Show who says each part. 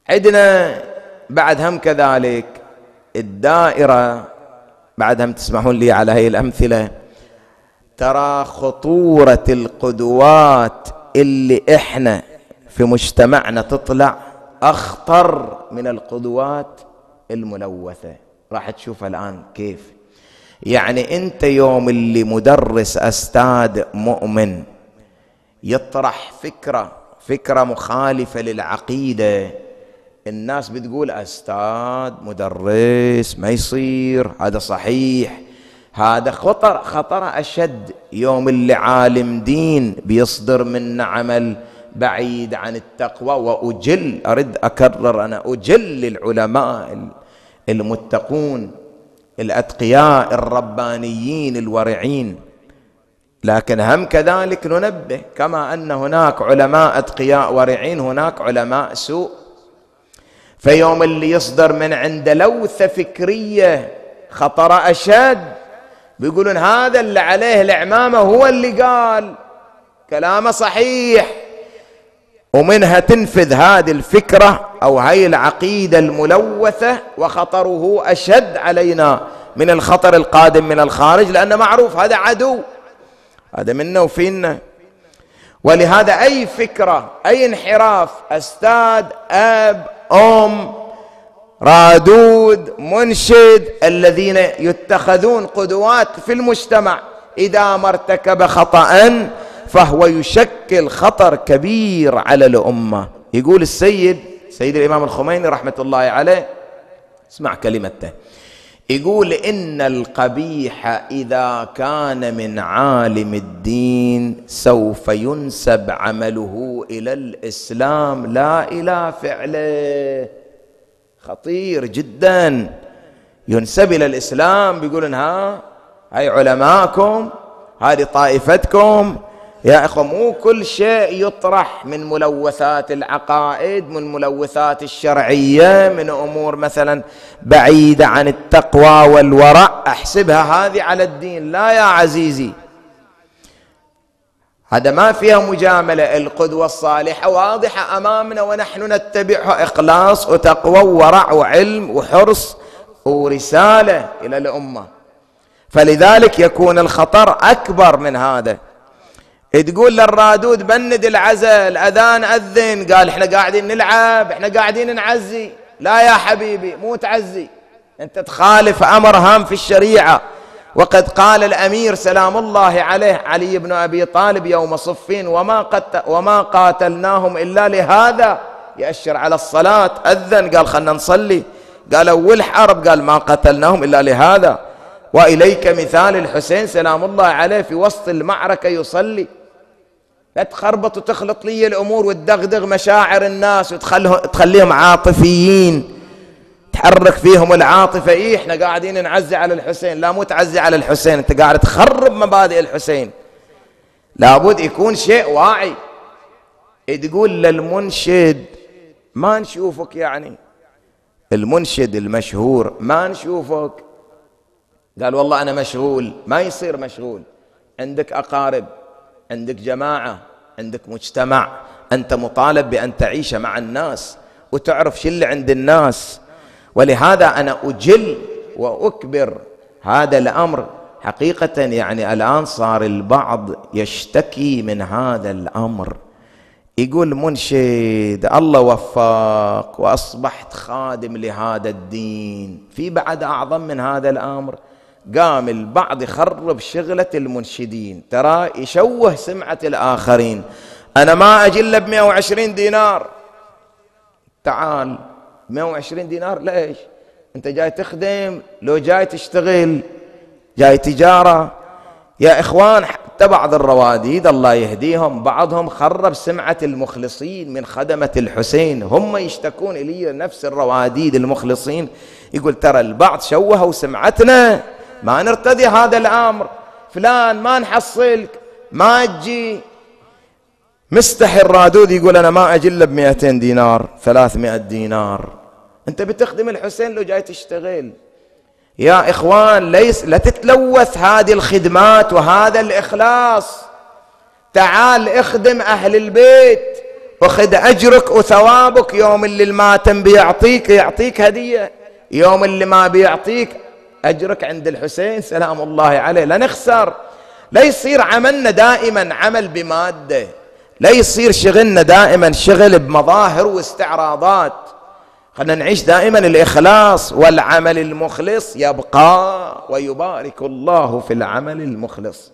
Speaker 1: عندنا بعد هم كذلك الدائرة، بعد هم تسمحون لي على هاي الأمثلة. ترى خطورة القدوات اللي احنا في مجتمعنا تطلع أخطر من القدوات الملوثة. راح تشوف الآن كيف. يعني أنت يوم اللي مدرس أستاذ مؤمن يطرح فكرة مخالفة للعقيدة، الناس بتقول أستاذ مدرس ما يصير، هذا صحيح، هذا خطر أشد. يوم اللي عالم دين بيصدر منه عمل بعيد عن التقوى. وأجل، أرد أكرر، أنا أجل العلماء المتقون الأتقياء الربانيين الورعين، لكن هم كذلك ننبه كما أن هناك علماء أتقياء ورعين هناك علماء سوء. فيوم اللي يصدر من عند لوثة فكرية خطر أشد، بيقولون هذا اللي عليه العمامة هو اللي قال كلامه صحيح، ومنها تنفذ هذه الفكرة أو هاي العقيدة الملوثة، وخطره أشد علينا من الخطر القادم من الخارج، لأنه معروف هذا عدو، هذا منا وفينا. ولهذا أي فكرة، أي انحراف، أستاذ، أب، أم، رادود، منشد، الذين يتخذون قدوات في المجتمع، إذا ما ارتكب خطأ فهو يشكل خطر كبير على الأمة. يقول السيد الإمام الخميني رحمة الله عليه، اسمع كلمته، يقول إن القبيح إذا كان من عالم الدين سوف ينسب عمله إلى الإسلام لا إلى فعله. خطير جدا، ينسب إلى الإسلام، بيقولون هاي علماءكم، هذه طائفتكم. يا أخوة، مو كل شيء يطرح من ملوثات العقائد، من ملوثات الشرعية، من أمور مثلا بعيدة عن التقوى والورع أحسبها هذه على الدين. لا يا عزيزي، هذا ما فيها مجاملة. القدوة الصالحة واضحة أمامنا ونحن نتبعها، إخلاص وتقوى وورع وعلم وحرص ورسالة إلى الأمة، فلذلك يكون الخطر أكبر من هذا. تقول للرادود بند العزاء، الأذان أذن، قال احنا قاعدين نلعب، احنا قاعدين نعزي. لا يا حبيبي، مو تعزي، انت تخالف أمر هام في الشريعة. وقد قال الأمير سلام الله عليه علي بن أبي طالب يوم صفين وما قاتلناهم إلا لهذا، يأشر على الصلاة. أذن قال خلنا نصلي، قال أول حرب قال ما قتلناهم إلا لهذا. وإليك مثال الحسين سلام الله عليه في وسط المعركة يصلي. لا تخربط وتخلط لي الأمور وتدغدغ مشاعر الناس وتخليهم عاطفيين، تحرك فيهم العاطفة. احنا قاعدين نعزي على الحسين. لا، مو تعزي على الحسين، انت قاعد تخرب مبادئ الحسين. لابد يكون شيء واعي. تقول للمنشد ما نشوفك، يعني المنشد المشهور ما نشوفك، قال والله أنا مشغول. ما يصير مشغول، عندك أقارب، عندك جماعة، عندك مجتمع، أنت مطالب بأن تعيش مع الناس وتعرف شو اللي عند الناس. ولهذا أنا أجل وأكبر هذا الأمر حقيقة. يعني الآن صار البعض يشتكي من هذا الأمر، يقول منشد الله وفق وأصبحت خادم لهذا الدين. في بعد أعظم من هذا الأمر، قام البعض يخرب شغلة المنشدين، ترى يشوه سمعة الآخرين. أنا ما أجل ب120 دينار، تعال 120 دينار ليش؟ أنت جاي تخدم لو جاي تشتغل، جاي تجارة؟ يا إخوان، حتى بعض الرواديد الله يهديهم بعضهم خرب سمعة المخلصين من خدمة الحسين، هم يشتكون إلي نفس الرواديد المخلصين، يقول ترى البعض شوهوا سمعتنا، ما نرتدي هذا الأمر، فلان ما نحصلك، ما تجي. مستحي الرادود يقول أنا ما أجل ب200 دينار 300 دينار. أنت بتخدم الحسين لو جاي تشتغل. يا إخوان، لا تتلوث هذه الخدمات وهذا الإخلاص. تعال اخدم أهل البيت، أخذ أجرك وثوابك. يوم اللي الماتم يعطيك هدية، يوم اللي ما بيعطيك أجرك عند الحسين سلام الله عليه. لا نخسر، لا يصير عملنا دائما عمل بمادة، لا يصير شغلنا دائما شغل بمظاهر واستعراضات. خلنا نعيش دائما الإخلاص، والعمل المخلص يبقى ويبارك الله في العمل المخلص.